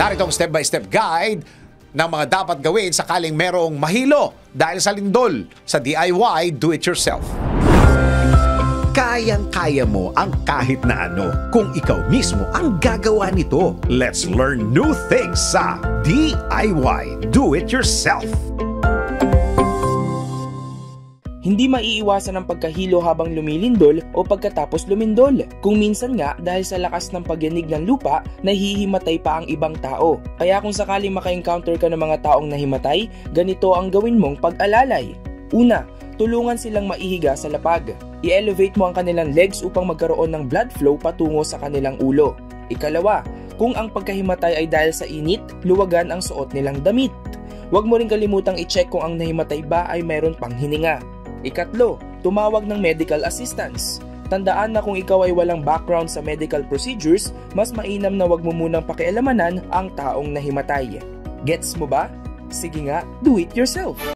Narito ang step-by-step guide ng mga dapat gawin sakaling merong mahilo dahil sa lindol sa DIY do-it-yourself. Kayang-kaya mo ang kahit na ano kung ikaw mismo ang gagawa nito. Let's learn new things sa DIY do-it-yourself. Hindi maiiwasan ang pagkahilo habang lumilindol o pagkatapos lumindol. Kung minsan nga dahil sa lakas ng pagyanig ng lupa, nahihimatay pa ang ibang tao. Kaya kung sakaling maka-encounter ka ng mga taong nahimatay, ganito ang gawin mong pag-alalay. Una, tulungan silang maihiga sa lapag. I-elevate mo ang kanilang legs upang magkaroon ng blood flow patungo sa kanilang ulo. Ikalawa, kung ang pagkahimatay ay dahil sa init, luwagan ang suot nilang damit. Huwag mo rin kalimutang i-check kung ang nahimatay ba ay mayroon pang hininga. Ikatlo, tumawag ng medical assistance. Tandaan na kung ikaw ay walang background sa medical procedures, mas mainam na wag mo munang pakialamanan ang taong nahimatay. Gets mo ba? Sige nga, do it yourself!